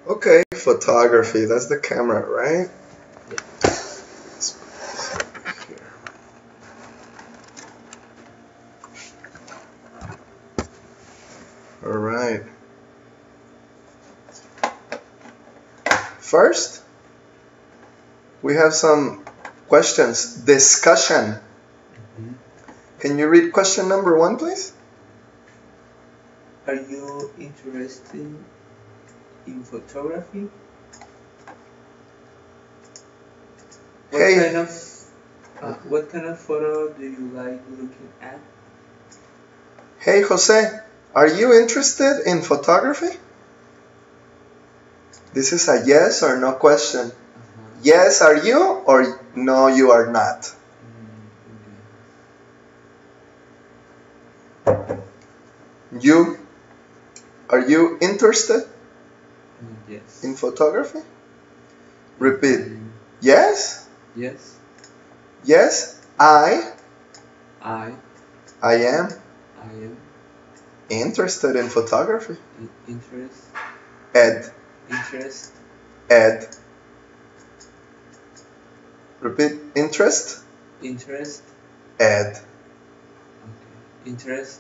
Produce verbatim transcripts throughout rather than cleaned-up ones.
Okay, photography, that's the camera, right? All right. First, we have some questions. Discussion. Mm-hmm. Can you read question number one, please? Are you interested in photography? What Hey. kind of uh, what kind of photo do you like looking at? Hey, Jose, are you interested in photography? This is a yes or no question. Uh-huh. Yes, are you, or no, you are not? Mm, You, are you interested okay. Yes. in photography? Repeat. Um, Yes? yes. Yes, I, I I am I am interested in photography. in interest Ed, interest Ed. Repeat. Interest, interest Ed, okay. Interest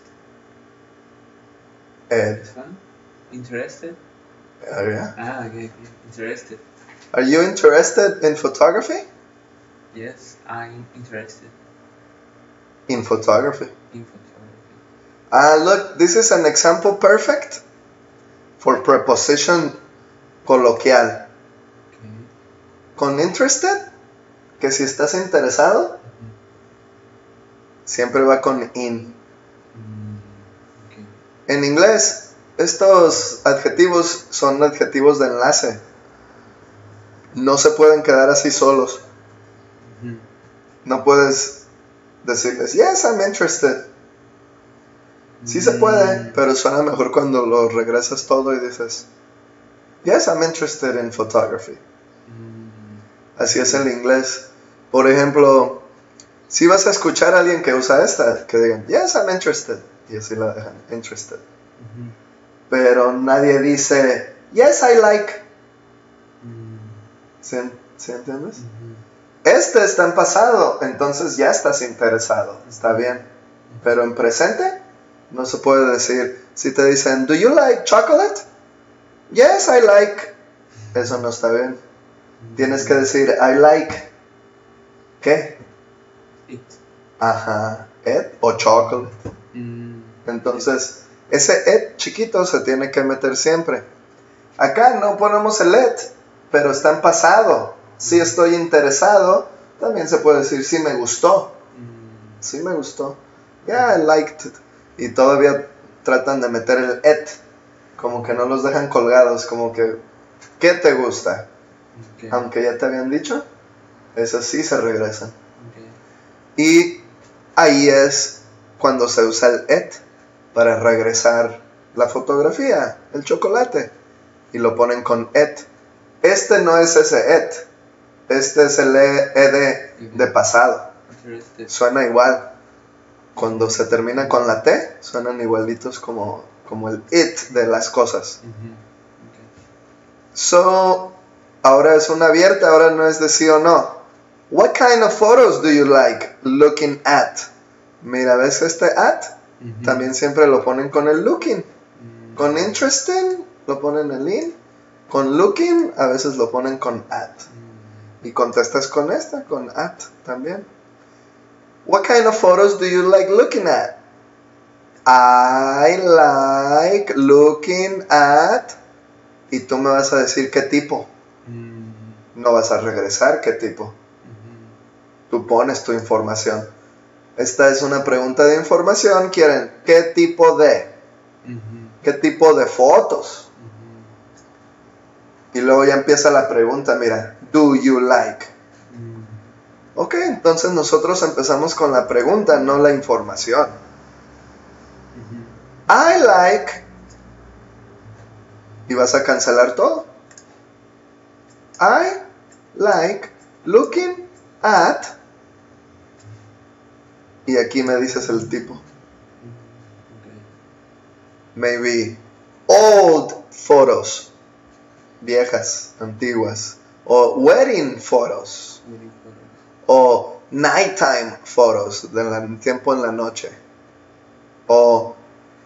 Ed. this one? Interested? Oh, yeah. Ah, okay, okay. Interested. Are you interested in photography? Yes, I'm interested In photography. in photography. Ah, look, this is an example perfect for preposition coloquial. Okay. Con interested, que si estás interesado, Mm-hmm. siempre va con in. Mm, okay. En inglés, estos adjetivos son adjetivos de enlace. No se pueden quedar así solos. Mm-hmm. No puedes decirles, yes, I'm interested. Sí se puede, pero suena mejor cuando lo regresas todo y dices, yes, I'm interested in photography. Mm, Así es el inglés. Por ejemplo, si vas a escuchar a alguien que usa esta, que digan, yes, I'm interested. Y así la dejan, interested. mm-hmm. Pero nadie dice, yes, I like. Mm, ¿Sí, ¿sí entiendes? mm-hmm. Este está en pasado, entonces ya estás interesado. Está bien. Pero en presente, no se puede decir. Si te dicen, do you like chocolate? Yes, I like. Eso no está bien. Tienes que decir, I like. ¿Qué? It. Ajá. It o chocolate. Mm, Entonces, ese it chiquito se tiene que meter siempre. Acá no ponemos el it, pero está en pasado. Si estoy interesado, también se puede decir, sí me gustó. mm, Sí me gustó. Yeah, I liked it. Y todavía tratan de meter el it. Como que no los dejan colgados. Como que, ¿qué te gusta? okay. Aunque ya te habían dicho, eso sí se regresan. Okay. Y ahí es cuando se usa el it para regresar la fotografía, el chocolate. Y lo ponen con it. Este no es ese it. Este es el ed de pasado. Interested. Suena igual. Cuando se termina con la T, suenan igualitos como, como el it de las cosas. Mm-hmm. Okay. So, ahora es una abierta, ahora no es de sí o no. What kind of photos do you like looking at? Mira, ¿ves este at? Mm-hmm. También siempre lo ponen con el looking. Mm-hmm. Con interesting lo ponen el in. Con looking a veces lo ponen con at. Mm-hmm. Y contestas con esta, con at también. What kind of photos do you like looking at? I like looking at. Y tú me vas a decir qué tipo. Mm-hmm. No vas a regresar qué tipo. Mm-hmm. Tú pones tu información. Esta es una pregunta de información. Quieren qué tipo de. Mm-hmm. ¿Qué tipo de fotos? Mm-hmm. Y luego ya empieza la pregunta, mira. Do you like? Mm-hmm. Ok, entonces nosotros empezamos con la pregunta, no la información. Mm-hmm. I like. Y vas a cancelar todo. I like looking at. Y aquí me dices el tipo. Okay. Maybe old photos. viejas, antiguas. O wedding photos. Wedding photos. O nighttime photos, del tiempo en la noche. O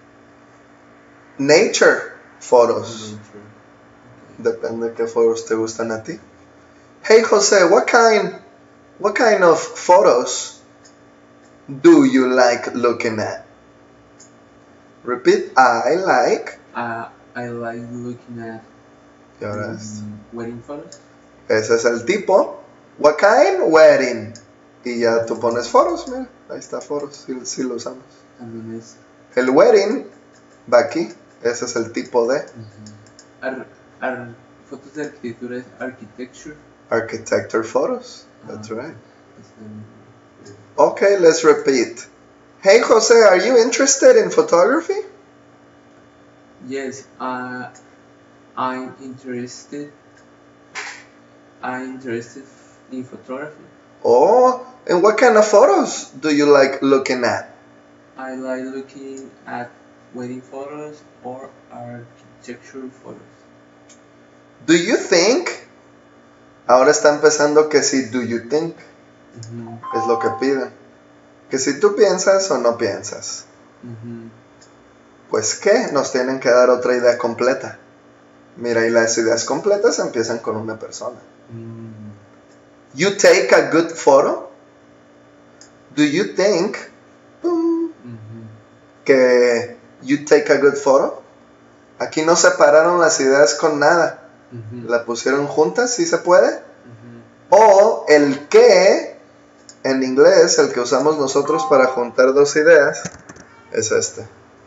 nature photos. Nature. Depende de qué photos te gustan a ti. Hey Jose, what kind, what kind of photos do you like looking at? Repeat, I like. Uh, I like looking at Y ahora es- um, wedding photos. ese es el tipo. What kind? Wedding. Y ya tú pones foros, mira. Ahí está foros, sí, sí lo usamos. También es. El wedding va aquí. Ese es el tipo de Uh, ar, ar, fotos de arquitectura es architecture. architecture photos. That's Ah. right. Este, Okay, let's repeat. Hey Jose, are you interested in photography? Yes, uh, I'm interested. I'm interested in photography. Oh, and what kind of photos do you like looking at? I like looking at wedding photos or architectural photos. Do you think? Ahora está empezando que si do you think Mhm. es lo que piden. Que si tú piensas o no piensas. Mhm. Pues qué, nos tienen que dar otra idea completa. Mira, y las ideas completas empiezan con una persona. Mm. You take a good photo. Do you think pum, Mhm. que you take a good photo? Aquí no separaron las ideas con nada. Mhm. La pusieron juntas, ¿sí se puede? Mhm. O el que, en inglés, el que usamos nosotros para juntar dos ideas, es este.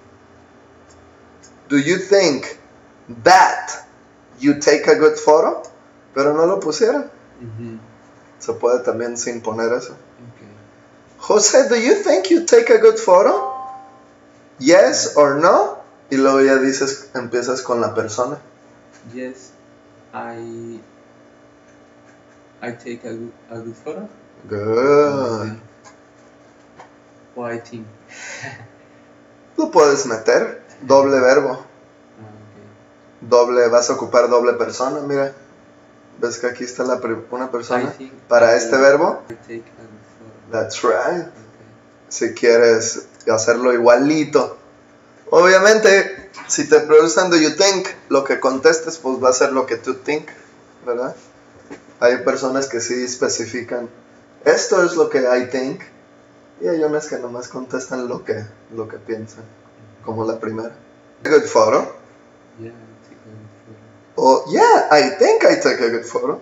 Do you think that you take a good photo? Pero no lo pusieron. Mhm. Se puede también sin poner eso. Okay. Jose, do you think you take a good photo? Yes or no? Y luego ya dices, empiezas con la persona. Yes, I I take a good, a good photo. Good. Or I think. Lo puedes meter. Doble verbo. Ah, okay. Doble, vas a ocupar doble persona, mira. ¿Ves que aquí está la pri- una persona? I think Para I- este verbo. I take a good photo. That's right. Okay. Si quieres hacerlo igualito. Obviamente, si te preguntan do you think, lo que contestes pues va a ser lo que tú think, ¿verdad? Hay personas que sí especifican, esto es lo que I think, y hay unas que nomás contestan lo que, lo que piensan, como la primera. Good photo. Yeah, I take a good photo. O yeah, I think I take a good photo.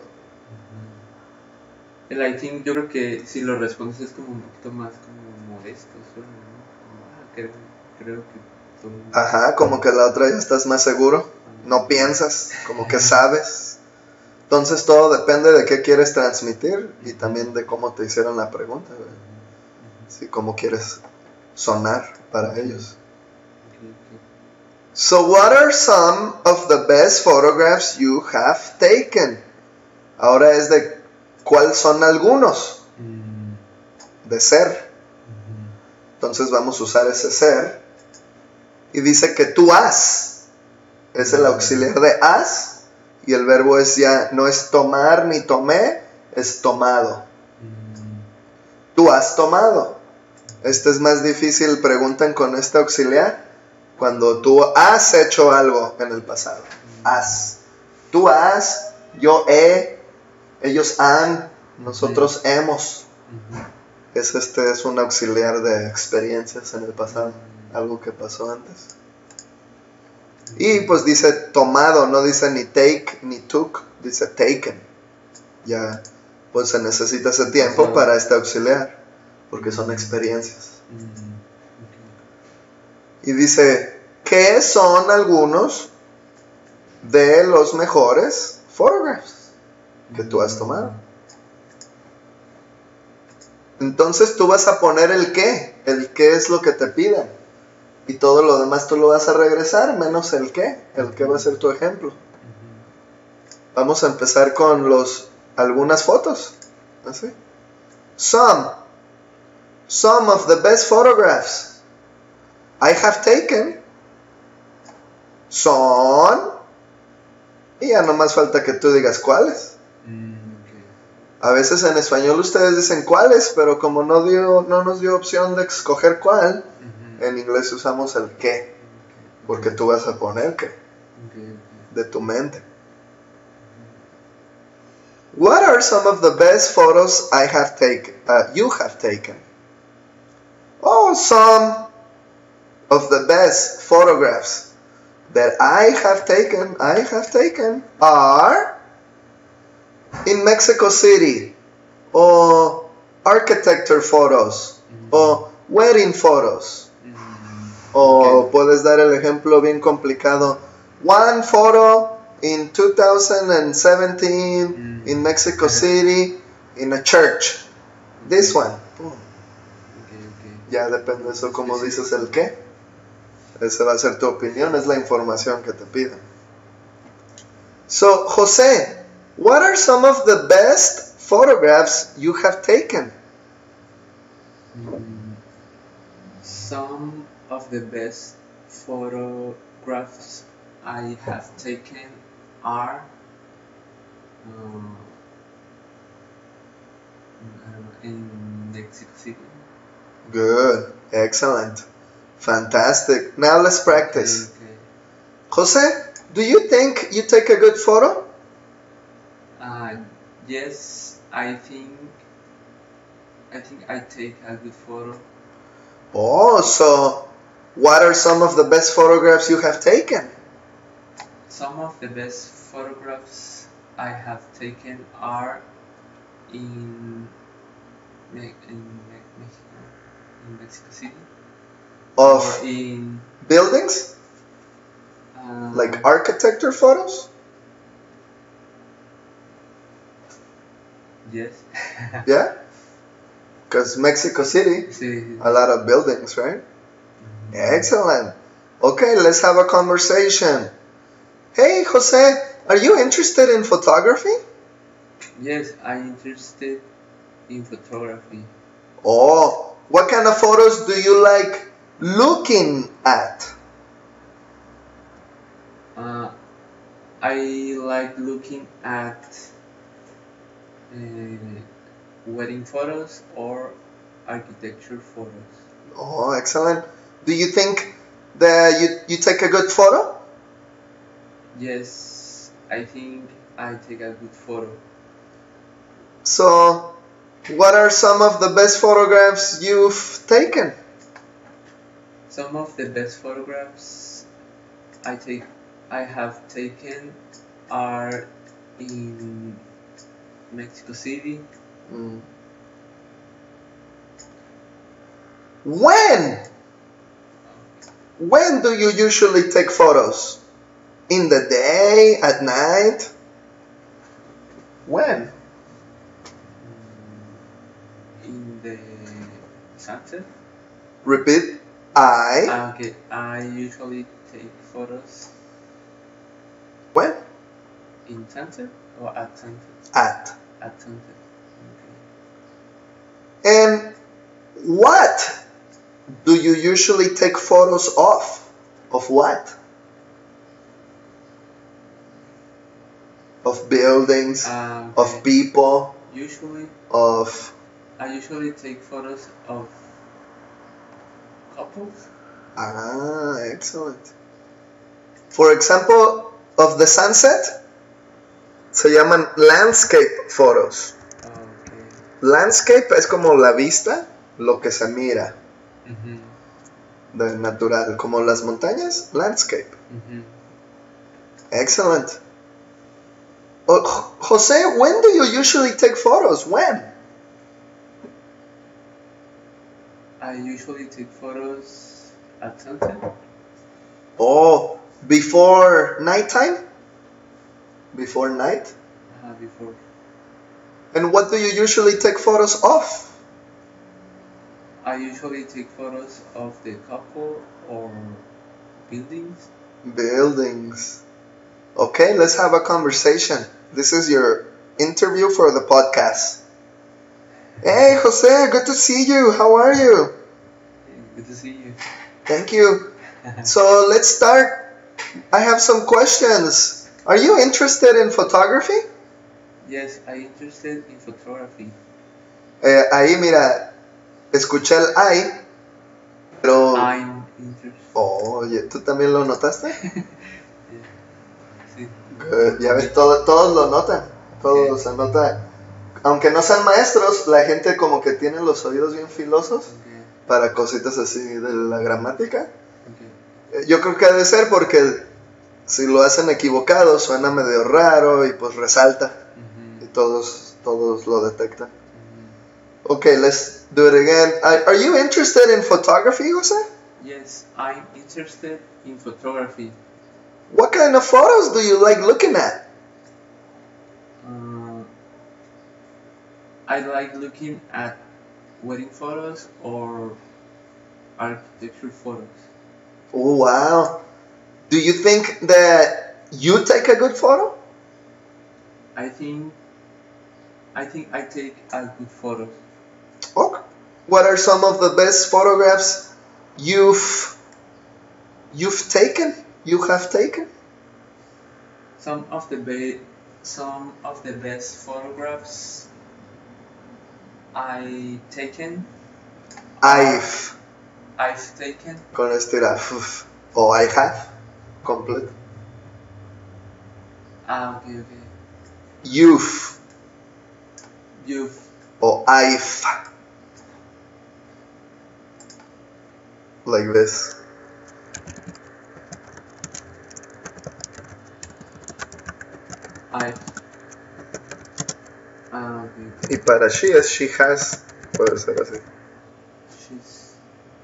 Ujú. El I think yo creo que si lo respondes es como un poquito más como modesto, suena, ¿no? Como, ah, creo, creo que son... Ajá, como que la otra ya estás más seguro, no piensas, como que sabes. Entonces todo depende de qué quieres transmitir y también de cómo te hicieron la pregunta, ¿verdad? Sí, cómo quieres sonar para ellos. Okay, okay. So what are some of the best photographs you have taken? Ahora es de cuáles son algunos Mm, de ser. ujú. Entonces vamos a usar ese ser. Y dice que tú has. Es el auxiliar de has. Y el verbo es ya, no es tomar ni tomé, es tomado. Mm, Tú has tomado. Este es más difícil, preguntan con este auxiliar. Cuando tú has hecho algo en el pasado. Has. Tú has, yo he, ellos han, nosotros hemos. ujú. Es este es un auxiliar de experiencias en el pasado. Algo que pasó antes. Y pues dice tomado, no dice ni take ni took, dice taken. Ya pues se necesita ese tiempo Ajá. para este auxiliar, porque son experiencias. Mm, Y dice, ¿qué son algunos de los mejores photographs que tú has tomado? Entonces tú vas a poner el qué, el qué es lo que te piden. Y todo lo demás tú lo vas a regresar, menos el qué, el qué va a ser tu ejemplo. ujú. Vamos a empezar con los algunas fotos. ¿Así? Some. Some of the best photographs I have taken son Y ya nomás falta que tú digas cuáles. Mm, okay. A veces en español ustedes dicen cuáles, pero como no, dio, no nos dio opción de escoger cuál, Ujú. en inglés usamos el qué, Okay. porque tú vas a poner qué, Okay, okay. de tu mente. What are some of the best photos I have taken, uh, you have taken? Oh, some of the best photographs that I have taken, I have taken are in Mexico City, or architecture photos, Mm. o wedding photos, Mm. o Okay. puedes dar el ejemplo bien complicado. One photo in two thousand seventeen Mm. in Mexico City in a church. This one. Boom. Okay, okay. Ya depende eso como Específico. dices el qué. Esa va a ser tu opinión, es la información que te piden. So, José, what are some of the best photographs you have taken? Mm, Some of the best photographs I have taken are uh, I don't know, in Mexico City. Good, excellent, fantastic. Now let's practice. Okay, okay. José, do you think you take a good photo? Uh, yes, I think I think I take a good photo. Oh, so what are some of the best photographs you have taken? Some of the best photographs I have taken are in Me- in Me- Mexico, in Mexico City, Of or in buildings? uh, Like architecture photos? yes. Yeah? Because Mexico City, Sí. a lot of buildings, right? Excellent. Okay, let's have a conversation. Hey, Jose, are you interested in photography? Yes, I'm interested in photography. Oh, what kind of photos do you like looking at? Uh, I like looking at uh, wedding photos or architecture photos. Oh, excellent. Do you think that you, you take a good photo? Yes, I think I take a good photo. So, what are some of the best photographs you've taken? Some of the best photographs I take I have taken are in Mexico City. Mm. When? When do you usually take photos? In the day? At night? When? In the sunset. Repeat. I. Ah, okay, I usually take photos When? in sunset or at sunset. At. At sunset. Okay. And what do you usually take photos of? Of what? Of buildings, Ah, okay. of people, Usually, of... I usually take photos of couples. Ah, excellent. For example, of the sunset, se llaman landscape photos. Okay. Landscape es como la vista, lo que se mira, Mm-hmm. de natural, como las montañas, landscape. Mm-hmm. Excellent. Oh, Jose, when do you usually take photos? When? I usually take photos at sunset. Oh, before nighttime? Before night? Uh, before. And what do you usually take photos of? I usually take photos of the couple or buildings. Buildings. Okay, let's have a conversation. This is your interview for the podcast. Hey, Jose, good to see you. How are you? Good to see you. Thank you. So let's start. I have some questions. Are you interested in photography? Yes, I'm interested in photography. Eh, ahí mira, escuché el I, pero... I'm interested. Oh, oye, ¿tú también lo notaste? Yeah. Sí. Good. Ya ves, todo- todos lo notan. Todos se nota. Aunque no sean maestros, la gente como que tiene los oídos bien filosos Okay. para cositas así de la gramática. Okay. Eh, Yo creo que ha de ser porque si lo hacen equivocado suena medio raro y pues resalta y Mhm. todos, todos lo detectan. Mhm. Okay, let's do it again. Are are you interested in photography, Jose? Yes, I'm interested in photography. What kind of photos do you like looking at? Uh, I like looking at wedding photos or architecture photos. Oh, wow. Do you think that you take a good photo? I think I think I take a good photos. Okay. What are some of the best photographs you've you've taken? You have taken? Some of the be- some of the best photographs I taken I've I've taken con este era uf, o I have complete. ah okay okay You've you've or I've like this. I've ah okay okay Y para she es she has, puede ser así. she's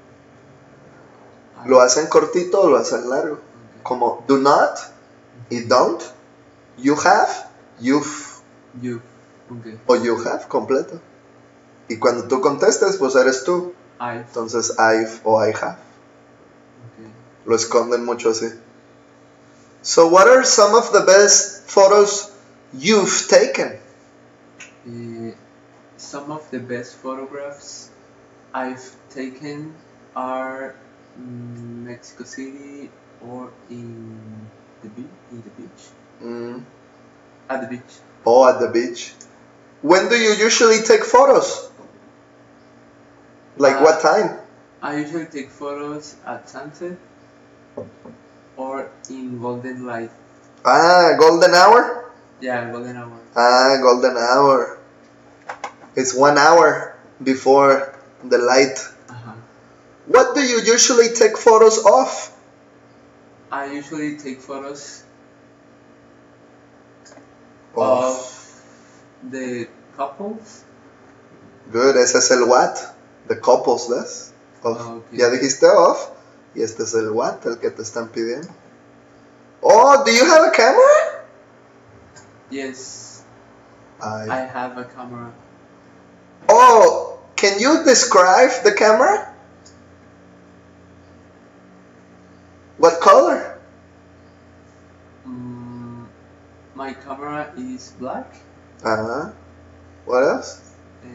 Lo I- hacen cortito o lo hacen largo. okay. Como do not y don't. You have, you've You okay o you have completo. Y cuando tú contestes, pues eres tú. I've Entonces I've o I have. okay. Lo esconden mucho así. So what are some of the best photos you've taken? Uh, some of the best photographs I've taken are in Mexico City or in the beach. In the beach. Mm. At the beach. Oh, at the beach. When do you usually take photos? Like Uh, what time? I usually take photos at sunset or in golden light. Ah, golden hour? Yeah, golden hour. Ah, golden hour. It's one hour before the light. Uh-huh. What do you usually take photos of? I usually take photos Of. of the couples. Good, ese es el what. The couples, ¿ves? Of. Ah, okay. Ya dijiste of. Y este es el what, el que te están pidiendo. Oh, do you have a camera? Yes, Ay. I have a camera. Oh, can you describe the camera? What color? Mm, my camera is black. Uh-huh. What else? Uh,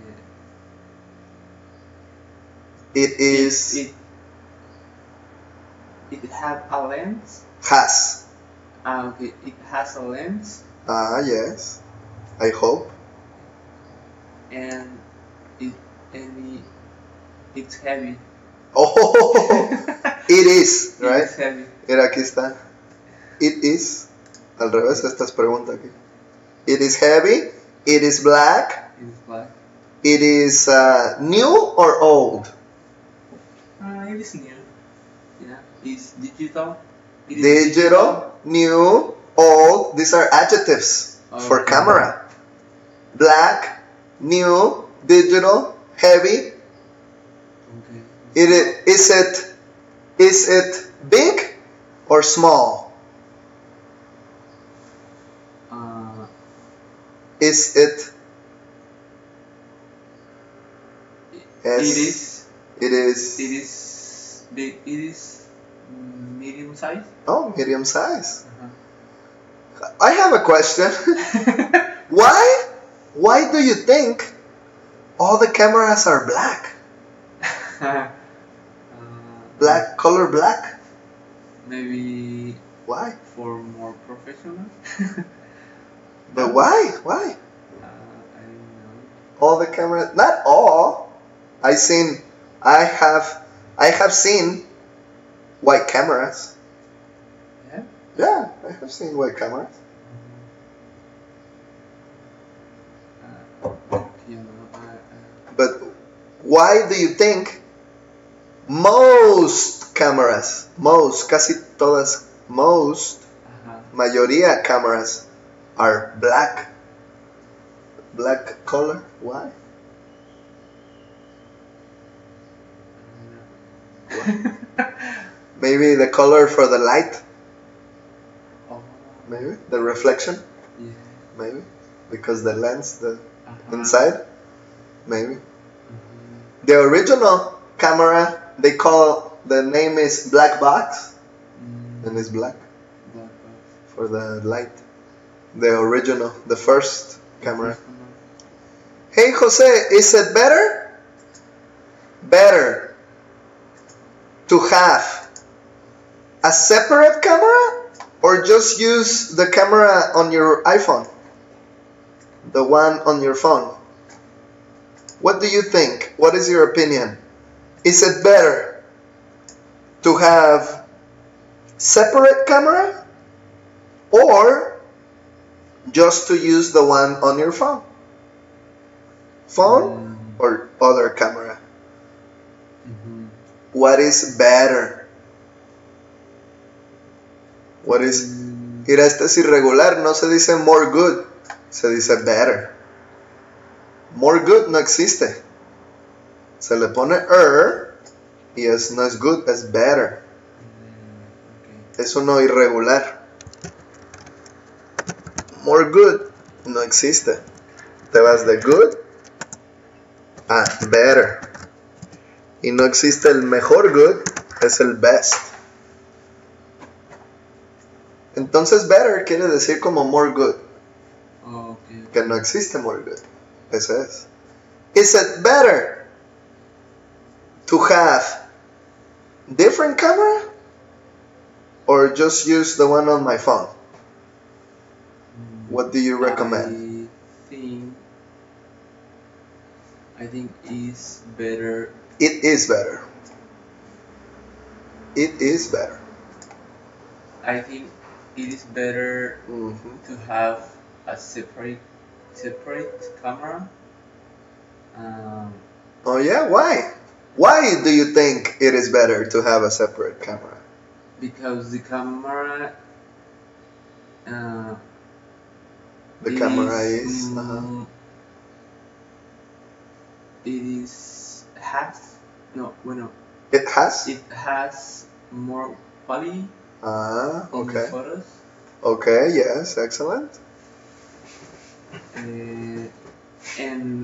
It is It, it, it have a lens. has. Ah, okay. It has a lens Ah, yes. I hope. and it and it, it's heavy. Oh, it is, right? It's heavy. Mira, aquí está. It is. Al revés, esta es pregunta aquí. It is heavy. It is black. It's black. It is uh, new or old? Uh, it is new. Yeah. It's digital. It is Digital, new, old. These are adjectives for Okay. camera. Black, new, digital, heavy. Okay. It i- is it is it big or small? Uh, Is it it yes, is. it is It is big. It is medium size. oh medium size. Uh-huh. I have a question. Why why do you think all the cameras are black? uh, Black color black? Maybe Why? For more professional. But why? Why? Uh, I don't know. All the cameras, not all. I seen, I have, I have seen white cameras. Yeah. Yeah, I have seen white cameras. Uh, you know, I, uh, But why do you think most cameras, most, casi todas, most, uh-huh. mayoría cameras are black? Black color? Why? Maybe the color for the light? Oh, Maybe the reflection? yeah. Maybe because the lens, the Uh-huh. inside? Maybe. Mhm. The original camera, they call, the name is black box, Mm, and it's black black box. for the light. The original, the first camera. First camera. Hey Jose, is it better? Better to have a separate camera or just use the camera on your iPhone? The one on your phone. What do you think? What is your opinion? Is it better to have separate camera or just to use the one on your phone? Phone Mm, or other camera? mhm. What is better? What is... Mm, Mira, este es irregular, no se dice more good, se dice better. More good no existe. Se le pone er y es, no es good, es better. mm, okay. Es uno irregular. More good no existe. Te vas de good a better. Y no existe el mejor good, es el best. Entonces better quiere decir como more good, Oh, okay. que no existe more good. Eso es. Is it better to have different camera or just use the one on my phone? Mm, What do you recommend? I think I think it's better. It is better. It is better. I think it is better Mm-hmm. to have a separate separate camera. Um, Oh yeah, why? Why do you think it is better to have a separate camera? because the camera uh, The it camera is is... Uh-huh. mm, it is has no bueno It has? it has more quality Ah, in the okay. photos. Okay, yes, excellent. Uh, and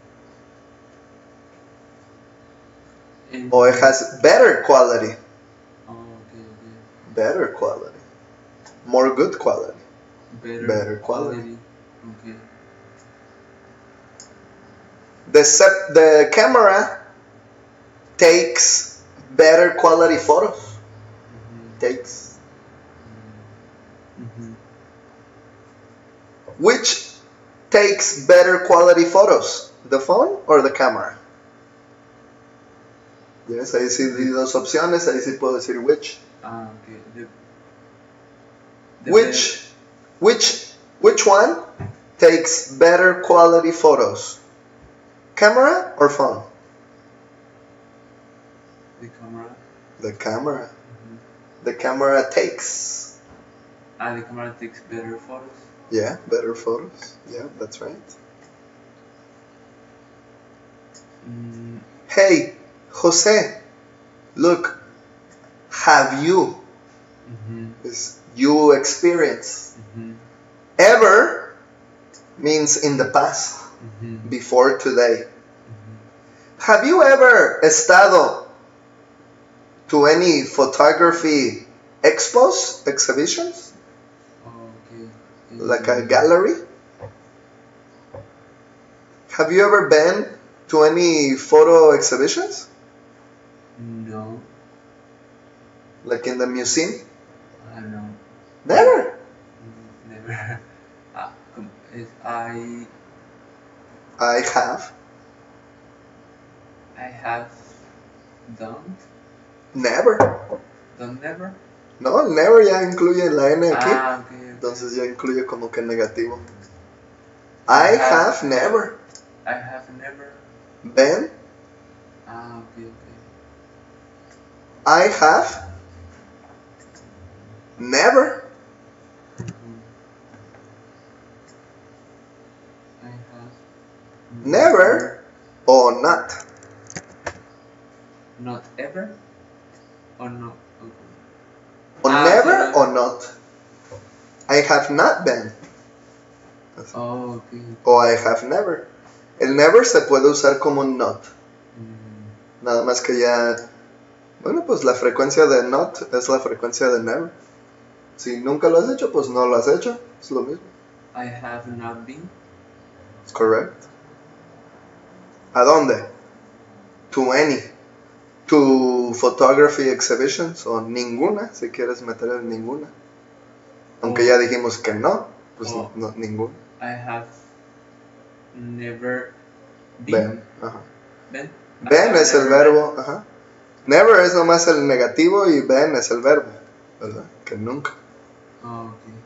and Oh, it has better quality. oh, okay, okay. Better quality. More good quality. Better, Better quality. quality. Okay. The sep- the camera takes better quality photos. Mm-hmm. Takes. Mm-hmm. Which takes better quality photos? The phone or the camera? Yes, ahí sí di dos opciones, ahí sí puedo decir which. Ah, okay. The, the Which, which, which one takes better quality photos? Camera or phone? The camera. The camera. Mm-hmm. The camera takes. Ah, the camera takes better photos. Yeah, better photos. Yeah, that's right. Mm, Hey, Jose, look, have you, mm-hmm. is you experience, Mm-hmm. ever means in the past, Mm-hmm. before today. Mm-hmm. Have you ever estado to any photography expos, exhibitions, Oh, okay. like a Mm, gallery? Have you ever been to any photo exhibitions, No, like in the museum? I don't know. Never. Mm, Never. Uh, com- is I I have. I have done Never. done never. No, never ya incluye la N aquí. Ah, okay, okay. Entonces ya incluye como que negativo. I I have- have never I have never. been. Ah, okay, okay. I have never. Mhm. I have Never or not. Not ever or not. Okay. Or Ah, never okay. or not. I have not been. Oh, okay. O I have never. El never se puede usar como not. Mm, Nada más que ya... Bueno, pues la frecuencia de not es la frecuencia de never. Si nunca lo has hecho, pues no lo has hecho. Es lo mismo. I have not been. It's correct. ¿A dónde? To any. To photography exhibitions o ninguna, si quieres meter en ninguna. Aunque Oh. ya dijimos que no, pues Oh. no, ninguna. I have never been. Ven, ajá. Been. I Ven have es el never verbo, ajá. Never es nomás el negativo y ven es el verbo, ¿verdad? Que nunca. been. Oh, okay.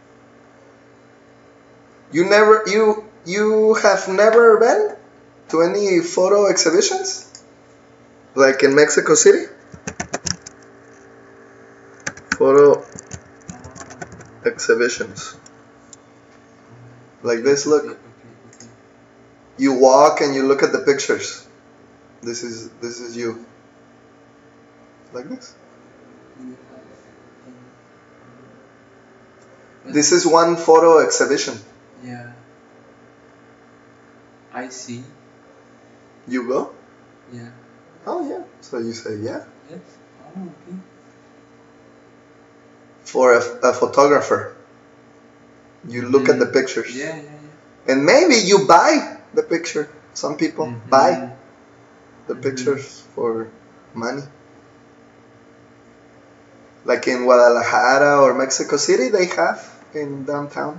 You never, you, you have never been to any photo exhibitions? Like in Mexico City? Photo Ah, exhibitions. Like this, look. okay, okay, okay. You walk and you look at the pictures. This is, this is you. Like this. You have been. This is one photo exhibition. Yeah. I see. You go? Yeah. Oh yeah. So you say yeah. Yes. Oh, okay. For a, a photographer. You look at the Mm, pictures. Yeah, yeah, yeah. And maybe you buy the picture. Some people Mhm. buy the Mhm. pictures for money. Like in Guadalajara or Mexico City, they have in downtown.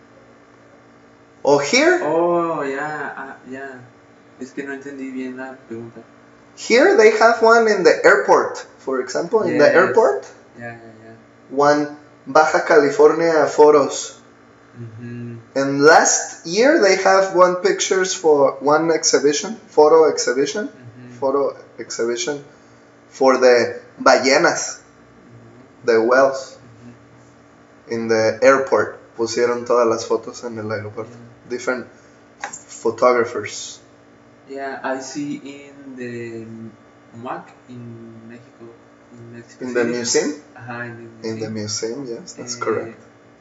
Or here, Oh, yeah, ah, yeah. Es que no entendí bien la pregunta. here they have one in the airport. For example, in the Yes. airport, Yeah, yeah, yeah. one Baja California photos. Mm-hmm. And last year they have one pictures for one exhibition, photo exhibition, Mm-hmm. photo exhibition for the ballenas, the whales Mm-hmm. in the airport. Pusieron todas las fotos en el aeropuerto. Yeah. Different photographers. Yeah, I see in the M A C in Mexico, in Mexico In the City. museum? Ajá, in the In the museum. museum, yes, that's Eh, correct.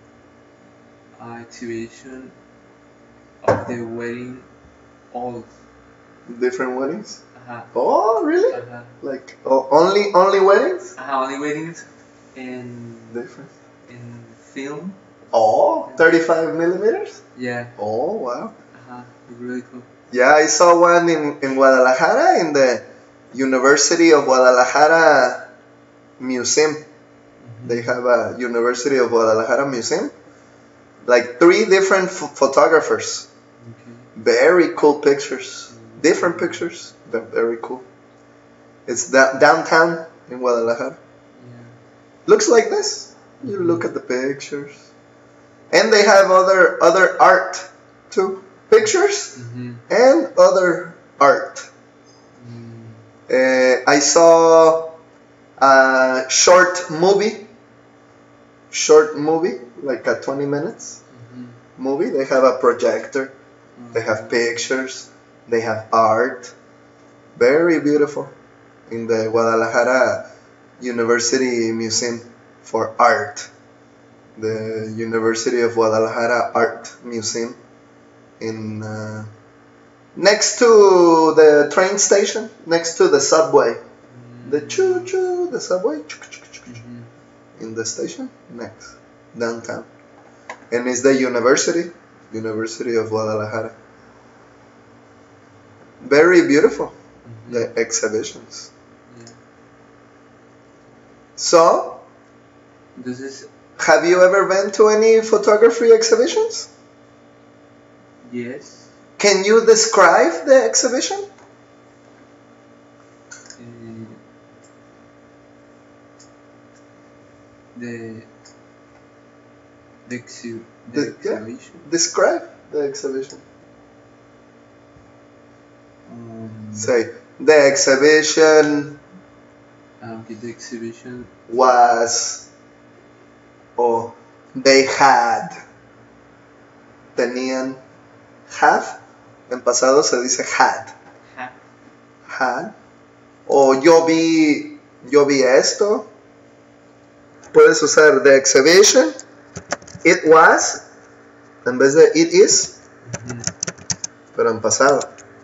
uh, exhibition of the wedding all. Different weddings? Ajá, Oh, really? ajá. Like oh, only only weddings? Ajá, only weddings in Different. in film. Oh, thirty-five millimeters? Yeah, Oh, wow. ajá, really cool. Yeah, I saw one in, in Guadalajara, in the University of Guadalajara Museum. Mhm. They have a University of Guadalajara Museum. Like three different ph- photographers. Okay. Very cool pictures. Different pictures. They're very cool. It's da- downtown in Guadalajara. Yeah. Looks like this. You look at the pictures. And they have other other art too. Pictures Mm-hmm. and other art. Mm. Uh, I saw a short movie. Short movie, like a twenty minutes Mm-hmm. movie. They have a projector. They have pictures. They have art. Very beautiful. In the Guadalajara University Museum for Art. The University of Guadalajara Art Museum. In uh, next to the train station, next to the subway. The choo choo, the subway. Mm-hmm. In the station, next, downtown. And it's the university, University of Guadalajara. Very beautiful, Mm-hmm. the exhibitions. Yeah. So, Entonces, Have you ever been to any photography exhibitions? Yes. Can you describe the exhibition? Uh, the the, exhi- the The- yeah. exhibition. Describe the exhibition. Um, Say, the exhibition um, the exhibition was, o they had, tenían, have, en pasado se dice had, had had, o yo vi, yo vi esto. Puedes usar the exhibition, it was, en vez de it is, mhm, pero en pasado.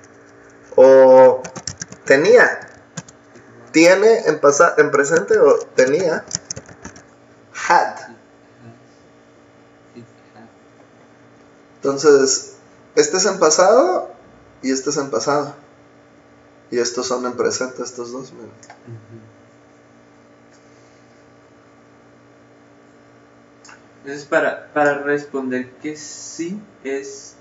O tenía, it was, tiene en, pasa, en presente, o tenía, had. it has, it had. Entonces, este es en pasado y este es en pasado. Y estos son en presente, estos dos. Mira. Mhm. Entonces, para, para responder que sí es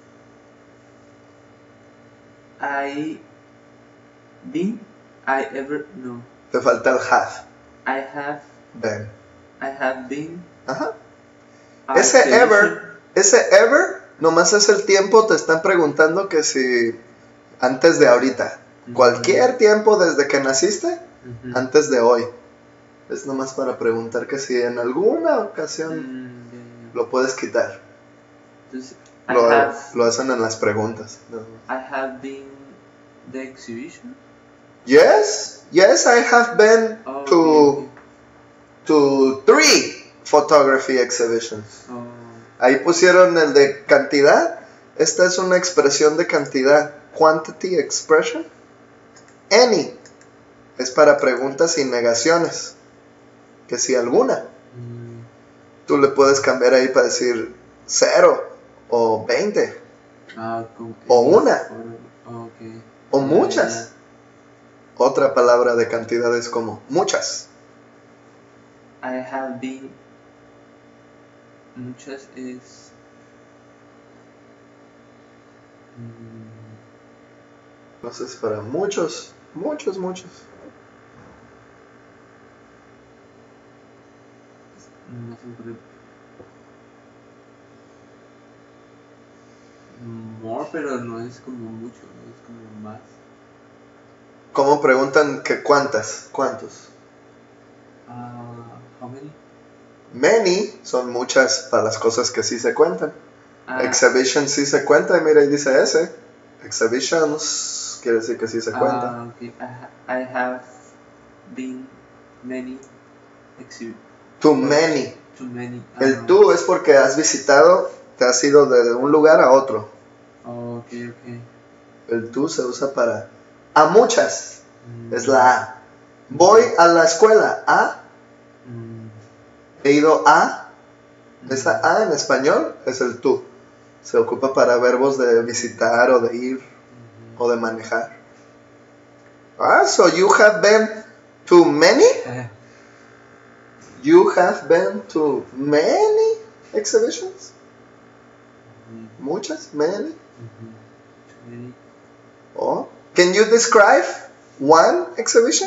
I been, I ever, no, Te falta el have. I have, Been. I have been. Ajá. I Ese exhibition. ever, ese ever, nomás es el tiempo, te están preguntando que si antes de ahorita. Ujú. Cualquier tiempo desde que naciste, Ujú. antes de hoy. Es nomás para preguntar que si en alguna ocasión Mm, ya, ya. lo puedes quitar. Entonces, I Lo, have, lo hacen en las preguntas. I have been the exhibition. Yes, yes, I have been Oh, to okay, to three photography exhibitions. okay. Oh, Ahí pusieron el de cantidad. Esta es una expresión de cantidad. Quantity expression. Any es para preguntas y negaciones. Que si alguna. mm, Tú le puedes cambiar ahí para decir cero o veinte ah, como O any una. for- okay. o Ya, muchas. ya. Otra palabra de cantidad es como muchas. I have been. Muchas es. mm, Entonces para muchos, muchos, muchos. No se me ocurre. More, pero no es como mucho, es como más. ¿Cómo preguntan que cuántas? ¿Cuántos? Ah, how many? Many son muchas para las cosas que sí se cuentan. Ah, Exhibition sí se cuenta y mira ahí dice ese. Exhibitions quiere decir que sí se cuenta. ah, okay. I, ha- I have been many exhibit. Too many. Too many. El ah, tú es porque has visitado, te has ido de un lugar a otro. Oh, okay, okay. El tú se usa para a muchas. Mm, Es la A. Voy a la escuela. A. mm, He ido a. Esa mm, A en español es el tú. Se ocupa para verbos de visitar o de ir mhm. o de manejar. Ah, so you have been to many? Eh, You have been to many exhibitions? mhm, Muchas, many. mhm. Too many. Oh. Can you describe one exhibition?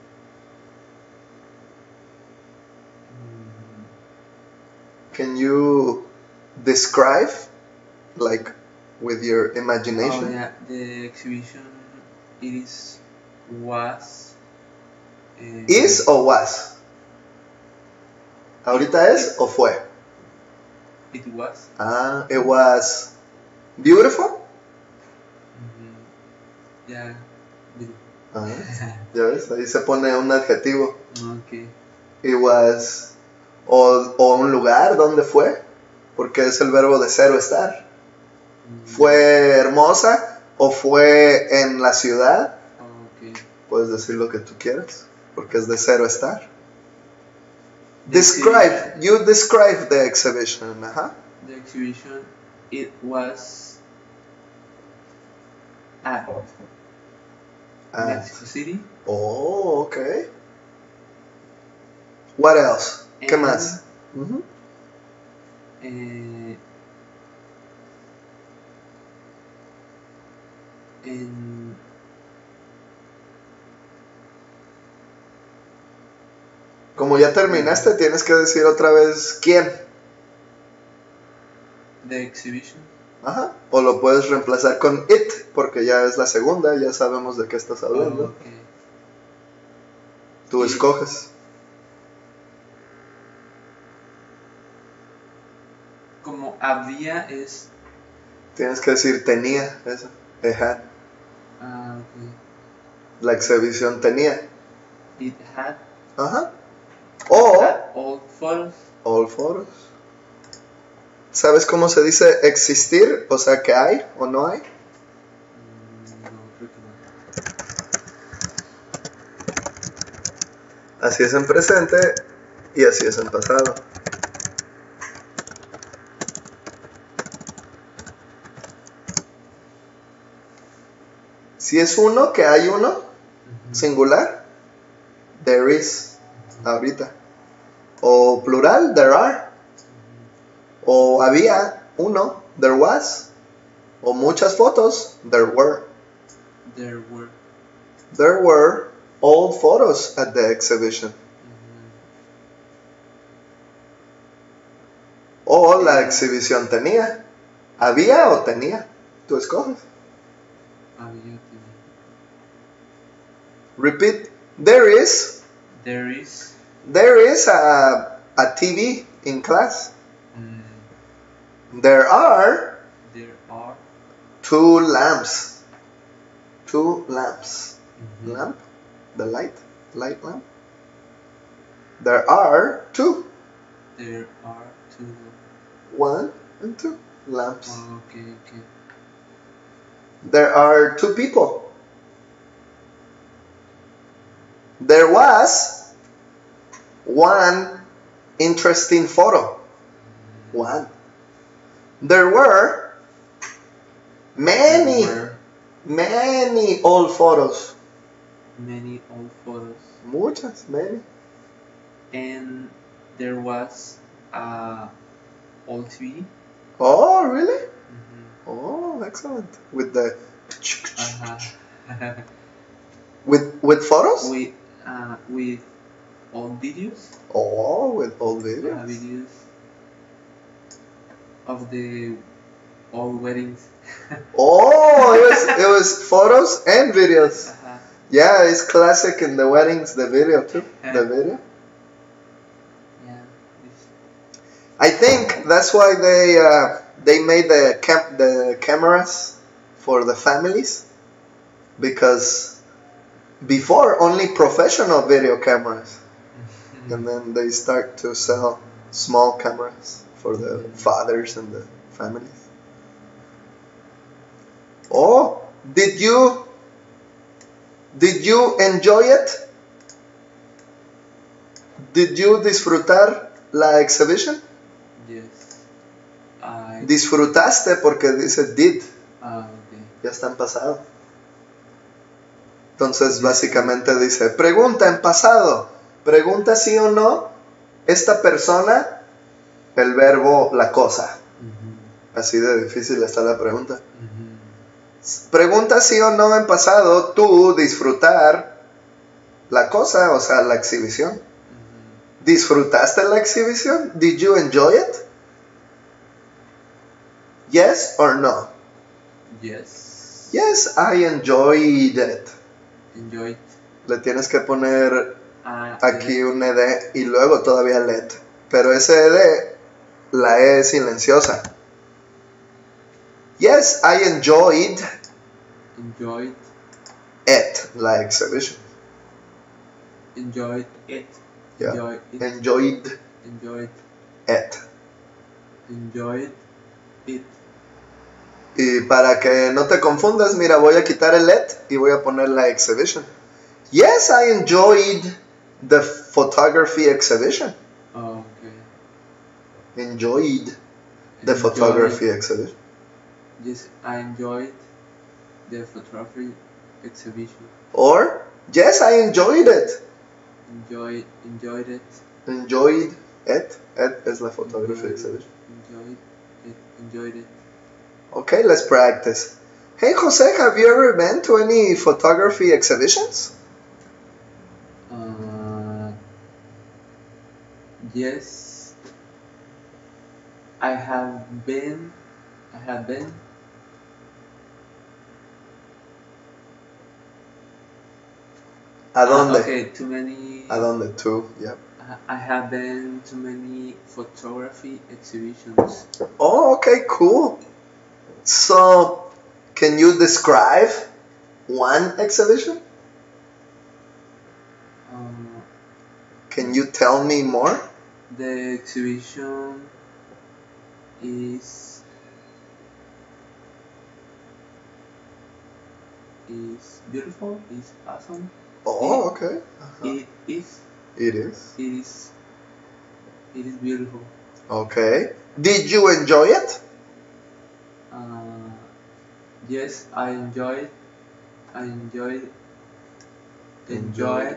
Mm, Can you describe, like, with your Oh imagination? yeah, the exhibition it is was. eh, Is o was? ¿Ahorita es o fue? It was. Ah, it was beautiful. Mhm. Yeah. Beautiful. Ah, ya ves, ahí se pone un adjetivo. Okay. It was, o, o un lugar, ¿dónde fue? Porque es el verbo de ser o estar. Mm, ¿Fue hermosa o fue en la ciudad? Okay. Puedes decir lo que tú quieras, porque es de ser o estar. The Describe, you describe the exhibition. Ajá. The exhibition it was at At. Mexico City. Oh, okay. What else? ¿Qué And más? Ujú. Eh, in Como ya terminaste, tienes que decir otra vez quién. the exhibition. Ajá. O lo puedes reemplazar con it, porque ya es la segunda, ya sabemos de qué estás hablando. Oh, okay. Tú It. escoges. Como había es. Tienes que decir tenía, eso. It had. Ah, okay. La exhibición tenía. It had. Ajá. O Had old photos. all photos. ¿Sabes cómo se dice existir? O sea, que hay o no hay. Mm, no, creo que no. Así es en presente y así es en pasado. Si es uno, que hay uno, Ujú. singular, there is, ahorita. O plural, there are. O había uno, there was. O muchas fotos, there were. There were. There were old photos at the exhibition. Ujú. O la exhibición tenía. ¿Había o tenía? Tú escoges. Había tenía. Repeat. There is. There is. There is a, a T V in class. Mm, There are there are. two lamps. Two lamps. Mhm. Lamp? The light? Light lamp? There are two. There are two. One and two lamps. Oh, okay, okay. There are two people. There was one interesting photo. One. There were many, There were many old photos. many old photos. Muchas, many. And there was a old T V. Oh, really? Mhm. Oh, excellent. With the Uh-huh. with with photos? with uh, with old videos. Oh, with old Uh, videos. videos of the old weddings. Oh, it was it was photos and videos. Uh-huh. Yeah, it's classic in the weddings, the video too. The video. Yeah. It's, I think that's why they uh, they made the cam- the cameras for the families, because before only professional video cameras, and then they start to sell small cameras for the fathers and the families. Oh, did you did you enjoy it? Did you disfrutar la exhibition? yes. I. Disfrutaste porque dice did, Ah, okay. ya está en pasado. Entonces básicamente dice, pregunta en pasado, pregunta sí o no, esta persona, el verbo la cosa. Mhm. Así de difícil está la pregunta. Mhm. Pregunta sí o no en pasado, tú disfrutar la cosa, o sea, la exhibición. Mhm. ¿Disfrutaste la exhibición? Did you enjoy it? Yes or no? Yes. Yes, I enjoyed it. Enjoyed. Le tienes que poner Ah, aquí un ed y luego todavía let. Pero ese ed, la e es silenciosa. Yes, I enjoyed enjoyed. it, la exhibition. Enjoyed it. Yeah. Enjoyed it. Enjoyed Enjoyed. it. Enjoyed it. Y para que no te confundas, mira, voy a quitar el let y voy a poner la exhibition. Yes, I enjoyed the photography exhibition. Oh, okay. Enjoyed the Enjoyed. photography exhibition. Yes, I enjoyed the photography exhibition. Or, yes, I enjoyed it. Enjoyed. Enjoyed it. Enjoyed It, it is la photography exhibition. Enjoyed it. Enjoyed it. Okay, let's practice. Hey Jose, have you ever been to any photography exhibitions? Uh, yes, I have been. I have been. ¿A dónde? Uh, okay, too many. ¿A dónde? Two, yeah. I have been to many photography exhibitions. Oh, okay, cool. So, can you describe one exhibition? Uh, Can you tell me more? the exhibition is is beautiful. Is awesome. Oh, okay. Uh-huh. It is. It is. It is. It is beautiful. Okay. Did you enjoy it? Uh, yes, I enjoyed. I enjoyed. Enjoyed.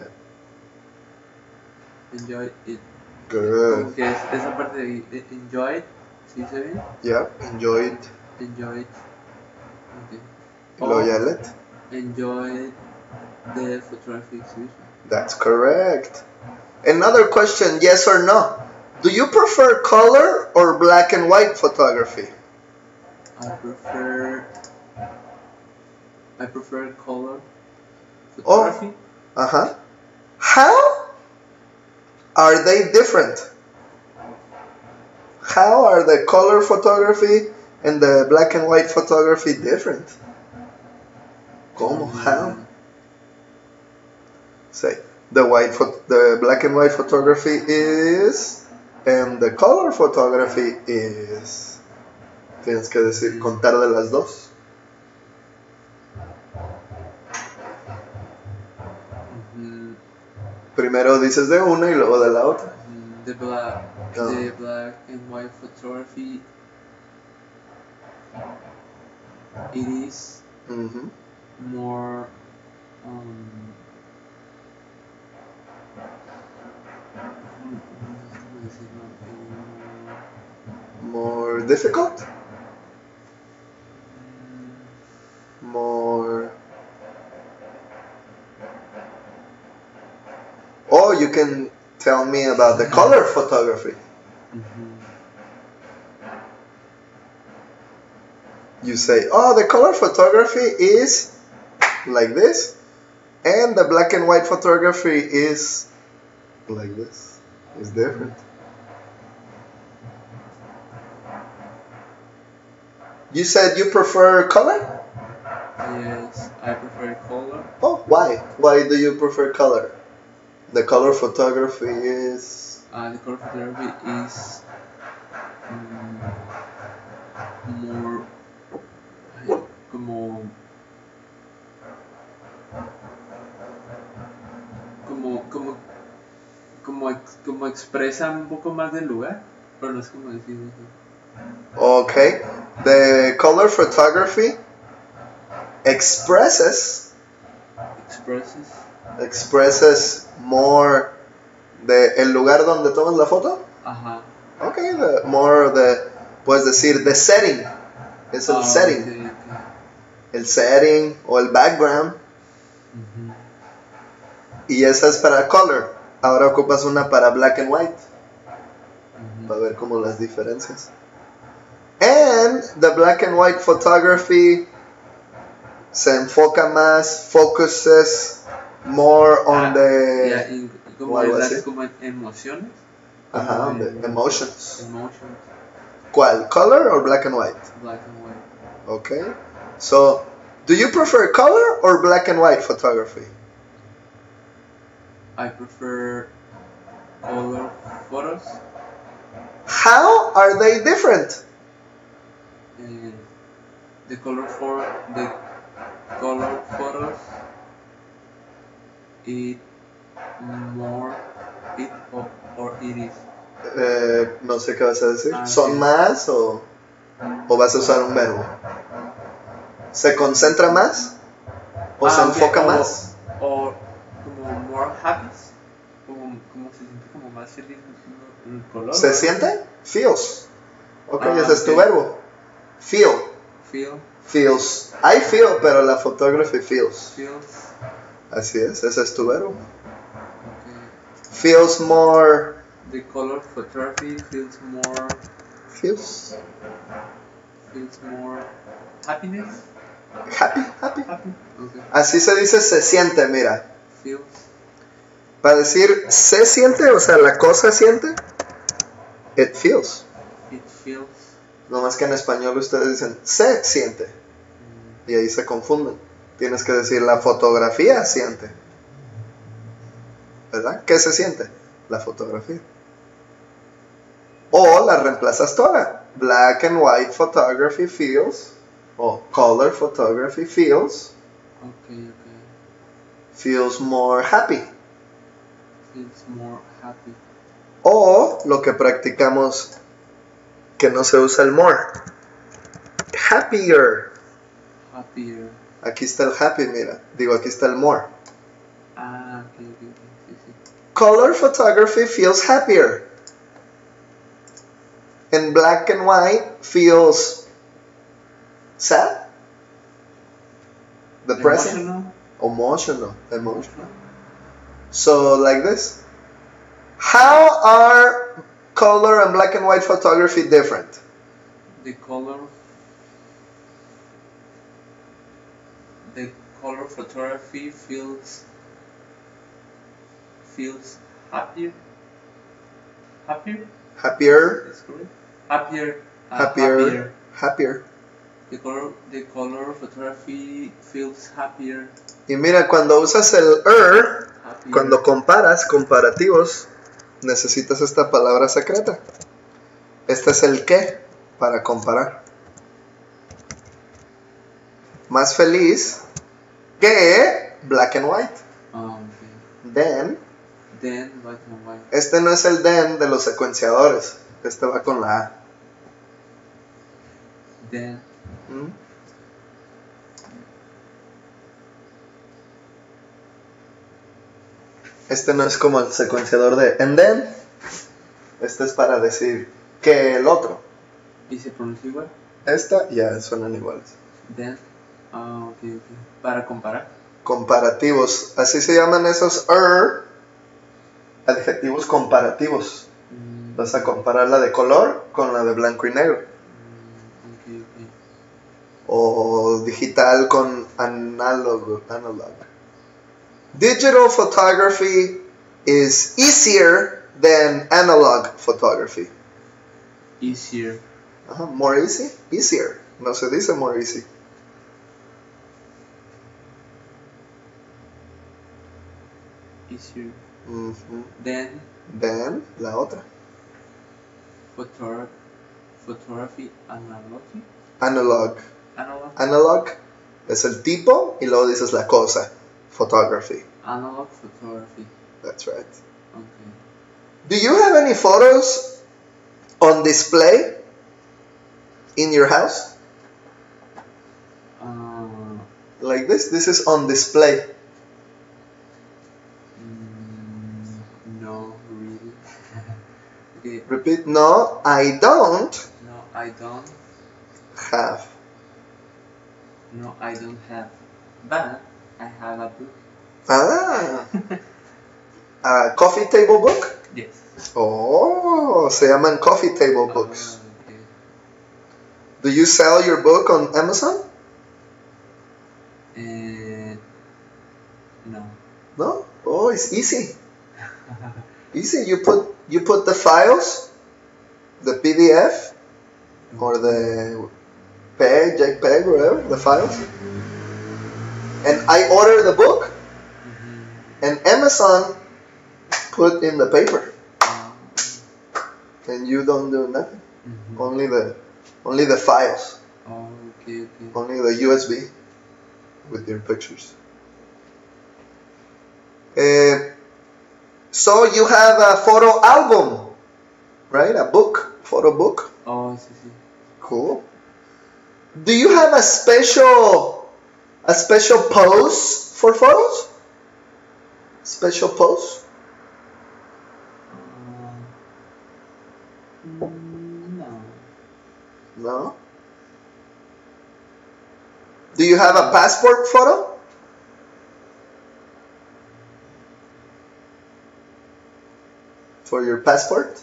Enjoyed it. Good. Como que es, esa parte de, de enjoyed, ¿sí dice bien? Yeah, enjoyed. Enjoyed. Okay. Y luego Oh. ya let. Enjoyed the photography exhibition. That's correct. Another question, yes or no? Do you prefer color or black and white photography? I prefer. I prefer color Oh. photography. Uh-huh. How are they different? How are the color photography and the black and white photography different? ¿Cómo? How? Say, the white pho- the black and white photography is, and the color photography is. Tienes que decir, contar de las dos. Mhm. Primero dices de una y luego de la otra. Mm, The black, Oh. the black and white photography. It is Mhm. more. Um, ¿cómo decirlo? Eh, More difficult? mm, More. Oh, you can tell me about the color photography. mhm. You say, oh, the color photography is like this, and the black and white photography is like this. It's different. You said you prefer color? Yes, I prefer color. Oh, why? Why do you prefer color? The color photography is. Uh, the color photography is mm, more ay, como como como como ex- como expresa un poco más del lugar, pero no es como decir eso. Okay. The color photography expresses Expresses. expresses more de el lugar donde tomas la foto. Ajá. Okay, the more the puedes decir the setting. Es el Ah, setting. ok, ok. El setting o el background. Ujú. Y esa es para color. Ahora ocupas una para black and white. Ujú. Para ver como las diferencias. And the black and white photography se enfoca más, focuses more on Ah, the. ya, y, y como o algo en las así. como en emociones. Ajá, Como the en emotions. emotions, ¿Cuál? Color or black and white? black and white. Okay. So, do you prefer color or black and white photography? I prefer color photos. How are they different? And the color for the color photos it more it or, or it is Eh, no sé qué vas a decir. Ah, ¿Son sí. más o, o vas a usar un verbo? ¿Se concentra más? ¿O Ah, se ok, enfoca o- más? or como more happy como, como se siente como más feliz el color. ¿Se ¿no? siente? Feels. Ok, Ah, ese es tu ok. verbo. Feel. Feel, Feels. I feel, pero la photography feels. feels. Así es, ese es tu verbo. Okay. Feels more. The color photography feels more, Feels. feels more happiness. Happy, happy. Happy. Okay. Así se dice se siente, mira. Feels. Para decir se siente, o sea, la cosa siente, it feels. It feels. No más que en español ustedes dicen se siente. Mm, Y ahí se confunden. Tienes que decir la fotografía siente. ¿Verdad? ¿Qué se siente? La fotografía. O la reemplazas toda. Black and white photography feels. O color photography feels. okay, okay. Feels more happy. Feels more happy. O lo que practicamos que no se usa el more. Happier. Happier. Aquí está el happy, mira. Digo, aquí está el more. Ah, okay, okay, okay. Sí, sí. Color photography feels happier. And black and white feels sad. Depressing. Emotional. Emotional. Emotional. So, like this. How are color and black and white photography different? The color. The color photography feels. Feels happier. Happier. Happier. That's correct. Happier. uh, Happier. happier. Happier. The color, the color photography feels happier. Y mira, cuando usas el er, Happier. cuando comparas, comparativos, necesitas esta palabra secreta. Este es el que para comparar. Más feliz que black and white. Ah, okay. Then, Then black and white. este no es el then de los secuenciadores. Este va con la A. Then ¿Mm? Este no es como el secuenciador de and then. Este es para decir que el otro. ¿y se pronuncia igual? Esta ya suenan iguales. Then. Ah, ok, ok. Para comparar. Comparativos. Así se llaman esos er. Adjetivos comparativos. Mm, Vas a comparar la de color con la de blanco y negro. mm, ok, ok. O digital con análogo. Analog. Digital photography is easier than analog photography. Easier. Ajá, more easy, easier. No se dice more easy. Easier. Ujú. Then Then, la otra. photor photography analog. Analog. Analog. Analog es el tipo y luego dices la cosa. Photography. Analog photography. That's right. Okay. Do you have any photos on display in your house? Uh, Like this? This is on display. mm, no, really. Okay. Repeat. No, I don't No, I don't. have. No, I don't have. But I have a book. Ah. A coffee table book? Yes. Oh, se llaman coffee table books. Oh, okay. Do you sell your book on Amazon? Uh, no. No? Oh, it's easy. Easy. You put you put the files, the P D F or the P E G, JPEG, whatever, the files. And I order the book Mm-hmm. and Amazon put in the paper. And you don't do nothing. Mm-hmm. Only the only the files. Oh, okay, okay. Only the U S B with your pictures. Uh, so you have a photo album, right? A book, photo book. Oh, sí, sí. Cool. Do you have a special a special pose for photos? Special pose? Do you have a passport photo? For your passport?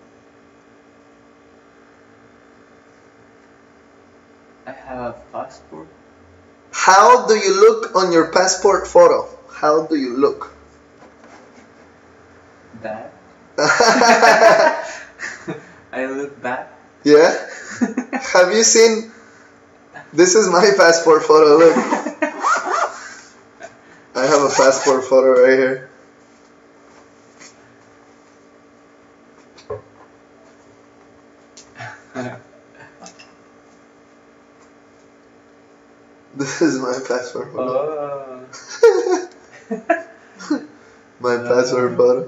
I have a passport. How do you look on your passport photo? How do you look? Bad. I look bad. Yeah? Have you seen? This is my passport photo, look. I have a passport photo right here. This is my passport photo. Oh. My passport photo.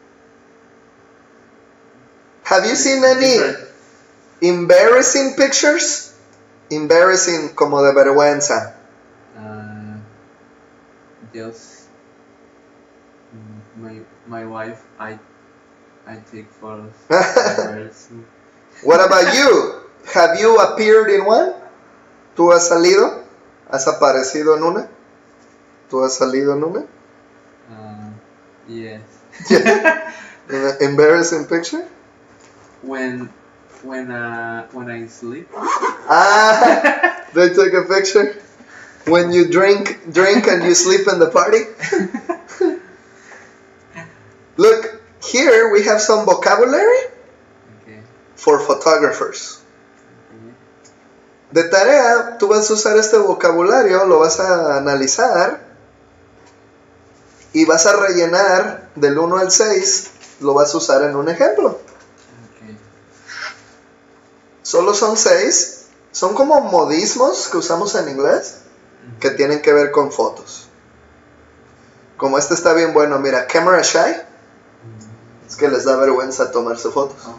Have you seen any Different. embarrassing pictures? Embarrassing como de vergüenza. Uh, just mm, my my wife. I I take photos. Embarrassing. What about you? Have you appeared in one? ¿Tú has salido? ¿Has aparecido en una? ¿Tú has salido en una? Uh, yes. In an embarrassing picture? when when uh when I sleep. Ah, they took a picture when you drink drink and you sleep in the party. Look, here we have some vocabulary Okay. for photographers. Okay. De tarea, tú vas a usar este vocabulario, lo vas a analizar y vas a rellenar del uno al seis, lo vas a usar en un ejemplo. Okay. Solo son seis, son como modismos que usamos en inglés que tienen que ver con fotos. Como este está bien bueno, mira, camera shy, es que les da vergüenza tomarse fotos. Oh.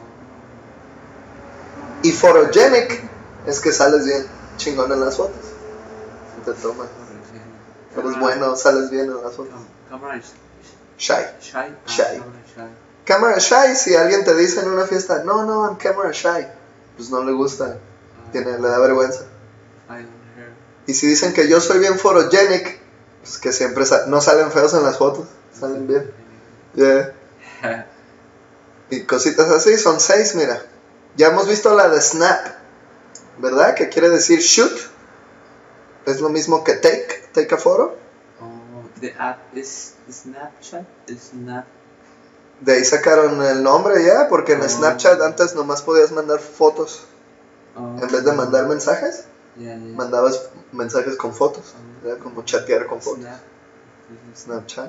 Y photogenic es que sales bien chingón en las fotos. Te tomas. Eres bueno, sales bien en las fotos. Camera is Shy. shy. Ah, Shy. camera shy. Camera shy, si alguien te dice en una fiesta, no, no, I'm camera shy, pues no le gusta, tiene, le da vergüenza. I don't hear. Y si dicen que yo soy bien photogenic, pues que siempre sa- no salen feos en las fotos, salen bien. Yeah. Y cositas así, son seis, mira. Ya hemos visto la de snap, ¿verdad? Que quiere decir shoot. Es lo mismo que take, take a photo. Oh, the app is Snapchat. Is Snap. De ahí sacaron el nombre ya, porque en Oh. Snapchat antes nomás podías mandar fotos. Oh. En vez de mandar mensajes, Yeah, yeah. mandabas mensajes con fotos. Era como chatear con fotos. Snap. Snapchat.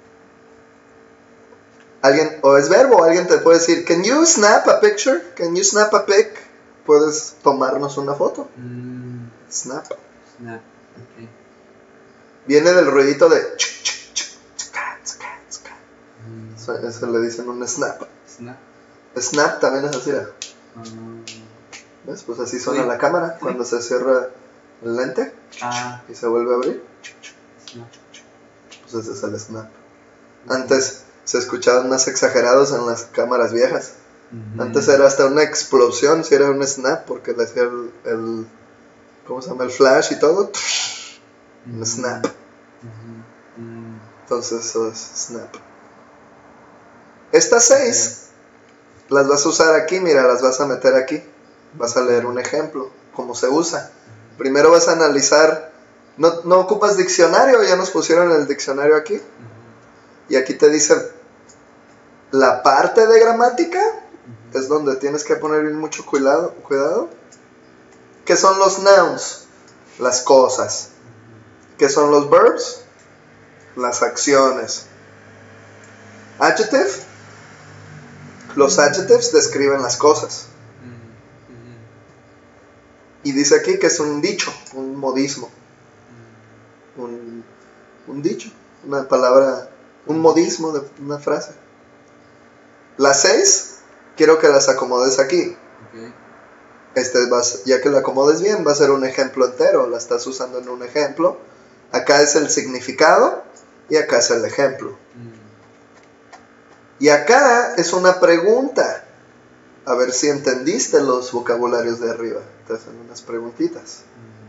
Alguien, o es verbo, alguien te puede decir, can you snap a picture? Can you snap a pic? Puedes tomarnos una foto. Mm, Snap. snap. Okay. Viene del ruidito de chuc, chuc, chuc, chuca, chuca, chuca. Mm, Eso, eso le dicen un snap. snap. Snap también es así, ¿eh? Um, ¿Ves? Pues así suena Uy. la cámara cuando se cierra el lente ah, y se vuelve a abrir. snap. Pues ese es el snap. Antes se escuchaban más exagerados en las cámaras viejas. Mhm. Antes era hasta una explosión si era un snap, porque le hacía el, el ¿cómo se llama? El flash y todo. Un snap. Mhm. Mm, Entonces eso es snap. Estas seis las vas a usar aquí, mira, las vas a meter aquí. Vas a leer un ejemplo, cómo se usa. Primero vas a analizar, no, no ocupas diccionario, ya nos pusieron el diccionario aquí. mhm. Y aquí te dice la parte de gramática, Mhm. es donde tienes que poner bien mucho cuidado, cuidado. ¿Qué son los nouns? Las cosas. ¿Qué son los verbs? Las acciones. Adjective. Los adjectives describen las cosas. Mhm. Y dice aquí que es un dicho, un modismo, Mhm. un, un dicho, una palabra, un modismo de una frase. Las seis, quiero que las acomodes aquí. Okay. Este vas, ya que la acomodes bien, va a ser un ejemplo entero, la estás usando en un ejemplo. Acá es el significado y acá es el ejemplo. Mm. Y acá es una pregunta. A ver si entendiste los vocabularios de arriba. Te hacen unas preguntitas.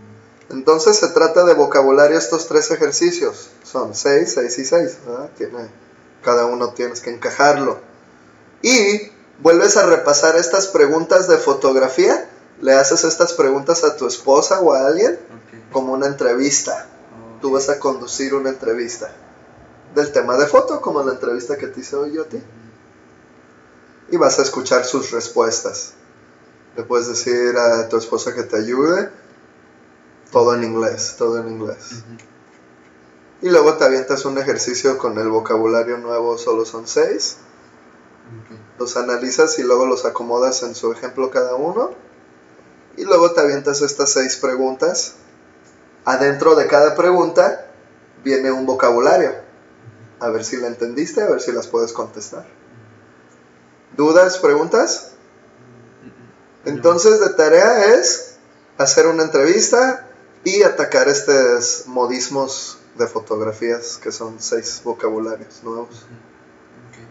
Entonces se trata de vocabulario estos tres ejercicios. Son seis, seis y seis, ¿verdad? Tiene, cada uno tienes que encajarlo. Y vuelves a repasar estas preguntas de fotografía. Le haces estas preguntas a tu esposa o a alguien Okay. como una entrevista. Okay. Tú vas a conducir una entrevista del tema de foto, como la entrevista que te hice hoy yo a ti. Mm-hmm. Y vas a escuchar sus respuestas. Le puedes decir a tu esposa que te ayude. Todo en inglés, todo en inglés. Mm-hmm. Y luego te avientas un ejercicio con el vocabulario nuevo, solo son seis. Okay. Los analizas y luego los acomodas en su ejemplo cada uno. Y luego te avientas estas seis preguntas. Adentro de cada pregunta viene un vocabulario. A ver si la entendiste, a ver si las puedes contestar. ¿Dudas, preguntas? No. Entonces de tarea es hacer una entrevista y atacar estos modismos de fotografías, que son seis vocabularios nuevos. Okay.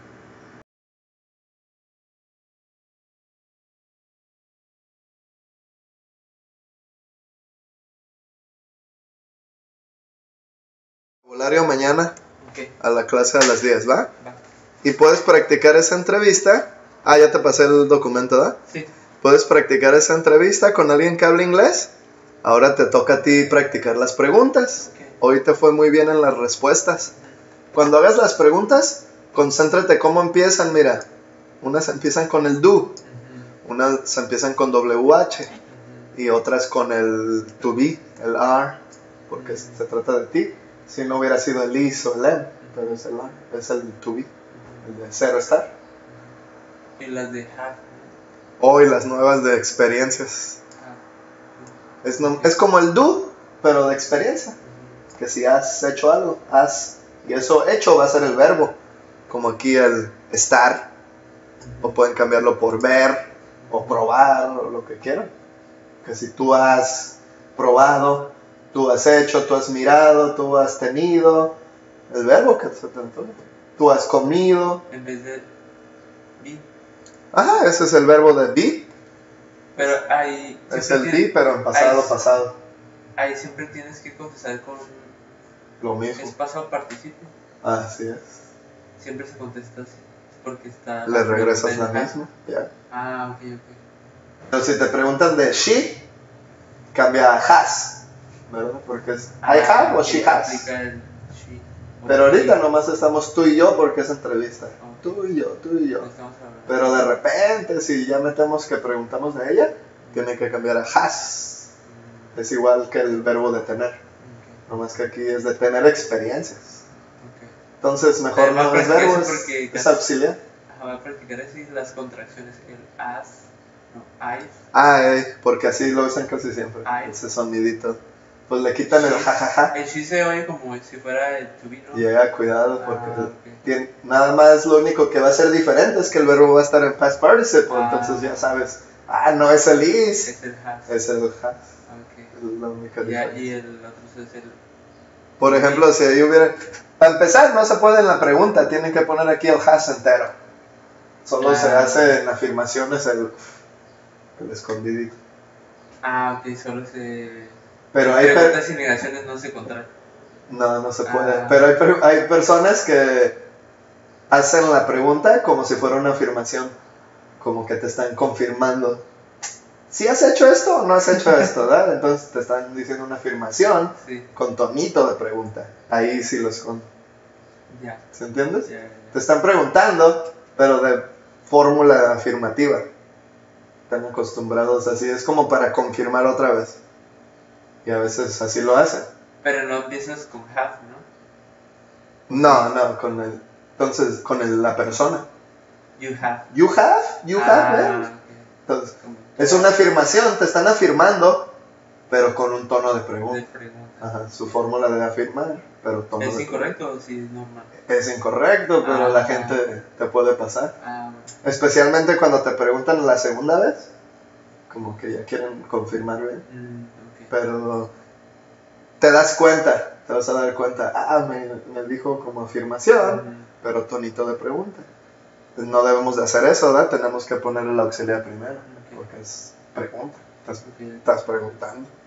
Vocabulario mañana Okay. a la clase a las diez, ¿va? Va. Y puedes practicar esa entrevista. Ah, ya te pasé el documento, ¿verdad? Sí. Puedes practicar esa entrevista con alguien que hable inglés. Ahora te toca a ti practicar las preguntas. Okay. Hoy te fue muy bien en las respuestas. Cuando hagas las preguntas, concéntrate cómo empiezan. Mira, unas empiezan con el do, Mm-hmm. unas empiezan con W H Mm-hmm. y otras con el to be, el R, porque Mm. se trata de ti. Si no hubiera sido el is o el em, pero es el R, es el to be, el de cero estar. Y las de have. Hoy las nuevas de experiencias. Have. Es, no, es como el do, pero de experiencia. Que si has hecho algo, has, y eso hecho va a ser el verbo, como aquí el estar, o pueden cambiarlo por ver, o probar, o lo que quieran. Que si tú has probado, tú has hecho, tú has mirado, tú has tenido, el verbo que se te antoja. Tú has comido. En vez de be. Ajá, ese es el verbo de be. Pero ahí. Es siempre el tienes- be, pero en pasado, ahí- pasado. Ahí siempre tienes que contestar con. Lo mismo. Es pasado participio. Así es. Siempre se contesta así. Porque está. Le regresas la pregunta en misma. Ya. Ah, ok, ok. Pero si te preguntan de she, cambia a has, ¿verdad? Porque es I have o she has. Aplica el she. Pero ahorita no nomás estamos tú y yo porque es entrevista. Ok. Tú y yo, tú y yo. estamos hablando. Pero de repente, si ya metemos que preguntamos de ella, tiene que cambiar a has. Mm, Es igual que el verbo de tener. ok, Nomás que aquí es de tener experiencias. ok. Entonces mejor Pero va a no es practicar verbo, eso es, porque es casi- auxiliar. Ajá, va a practicar así las contracciones. El as, no, I. Ay, porque así lo usan casi siempre. Ay. Ese sonidito. Pues le quitan el Sí. jajaja. El she se oye como si fuera el to be, ¿no? Llega, cuidado, porque Ah, ok. tiene- nada más lo único que va a ser diferente es que el verbo va a estar en past participle, Ah. entonces ya sabes, ah, no es el is, Es el has. es el has, Ok. es la única Ya, diferencia. y el otro es el. Por ejemplo, si ahí hubiera, para empezar no se puede en la pregunta, tienen que poner aquí el has entero, solo Ah. se hace en afirmaciones el, el escondidito. Ah, ok, solo se. Pero hay, per- Preguntas y negaciones no se contraen. no, no se puede, Ah. pero hay, per- hay personas que hacen la pregunta como si fuera una afirmación, como que te están confirmando. ¿Si has hecho esto o no has hecho esto? ¿Verdad? Entonces te están diciendo una afirmación Sí, con tonito de pregunta. Ahí sí los con. ya. ¿Se entiendes? Ya, ya. Te están preguntando, pero de fórmula afirmativa. Están acostumbrados así. Es como para confirmar otra vez. Y a veces así lo hacen. Pero no empiezas con have, ¿no? No, no, con el. Entonces, con el- la persona. You have. You have, you have, Ah, ¿eh? ok. Entonces, Como- es una afirmación, te están afirmando, pero con un tono de de pregunta. pregunta. Ajá, su fórmula de afirmar, pero tono ¿Es de incorrecto o sí es normal? pregunta. Es incorrecto, pero Ah. la gente te puede pasar. Ah, bueno. Especialmente cuando te preguntan la segunda vez, como que ya quieren confirmar bien, Mm, ok. pero te das cuenta, te vas a dar cuenta, ah, me, me dijo como afirmación, Mm, pero tonito de pregunta. No debemos de hacer eso, ¿verdad? Tenemos que poner el auxiliar primero, Ok. porque es pregunta, estás, ok. estás preguntando.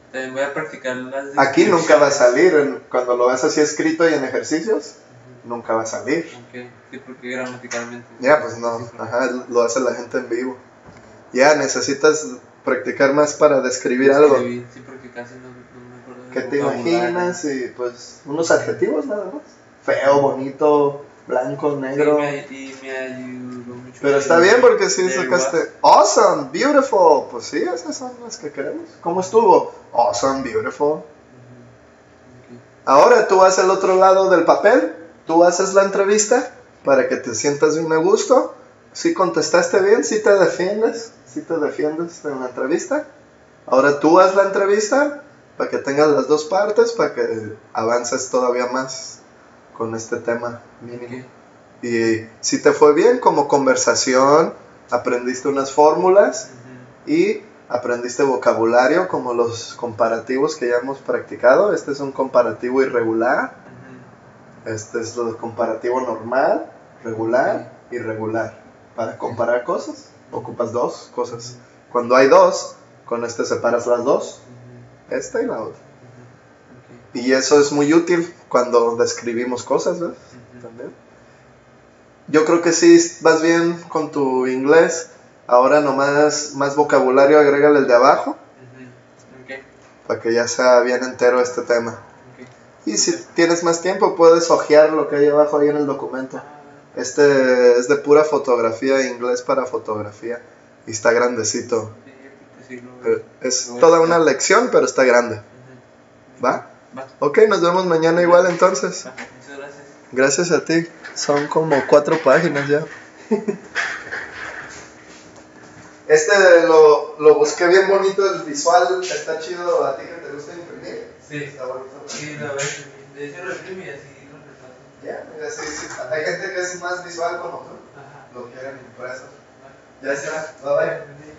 También voy a practicar las Aquí nunca va a descripciones. salir, en- cuando lo ves así escrito y en ejercicios, Ujú. nunca va a salir. Ok, sí, porque gramaticalmente. Ya, pues no, Sí, sí, ajá, lo hace la gente en vivo. Ya, necesitas practicar más para describir algo. Escribí, sí, porque casi no, no me acuerdo ¿Qué del te vocabulario. imaginas? Y pues unos adjetivos nada más. Feo, bonito, blanco, Sí, negro. me, y me ayudó mucho. Pero me está ayudó bien mucho. porque si There was. sacaste awesome, beautiful. Pues sí, esas son las que queremos. ¿Cómo estuvo? Awesome, beautiful. Ujú. Ok. Ahora tú vas al otro lado del papel, tú haces la entrevista para que te sientas bien a gusto. Si contestaste bien, si te defiendes, si te defiendes en la entrevista. Ahora tú haz la entrevista para que tengas las dos partes, para que avances todavía más con este tema mínimo. Ok. Y si te fue bien como conversación, aprendiste unas fórmulas Ujú. y aprendiste vocabulario como los comparativos que ya hemos practicado. Este es un comparativo irregular, Ujú. este es el comparativo normal, regular y regular. Para comparar cosas, ocupas dos cosas. Ujú. Cuando hay dos, con este separas las dos, Ujú. esta y la otra. Ujú. Ok. Y eso es muy útil cuando describimos cosas, ¿ves? Ujú. También. Yo creo que sí vas bien con tu inglés. Ahora nomás más vocabulario, agrégale el de abajo Ujú. Ok. para que ya sea bien entero este tema. Ok. Y si Súper. tienes más tiempo puedes hojear lo que hay abajo ahí en el documento. Ah, Este es de pura fotografía, inglés para fotografía. Y está grandecito. sí, porque sí lo Eh, voy, Es lo voy a toda una checar. lección, pero está grande. Ujú. ¿Va? Va. Ok, nos vemos mañana igual entonces. Va. Muchas gracias. Gracias a ti. Son como cuatro páginas ya. Este lo, lo busqué bien bonito, el visual está chido. ¿A ti que te gusta imprimir? Sí. Está bonito. Sí, la verdad. De hecho, lo imprimo y así lo repaso. Ya, mira, sí, sí. Hay gente que es más visual como tú. Ajá. Lo quieren impreso. Va. Ya está. Bye bye. Sí.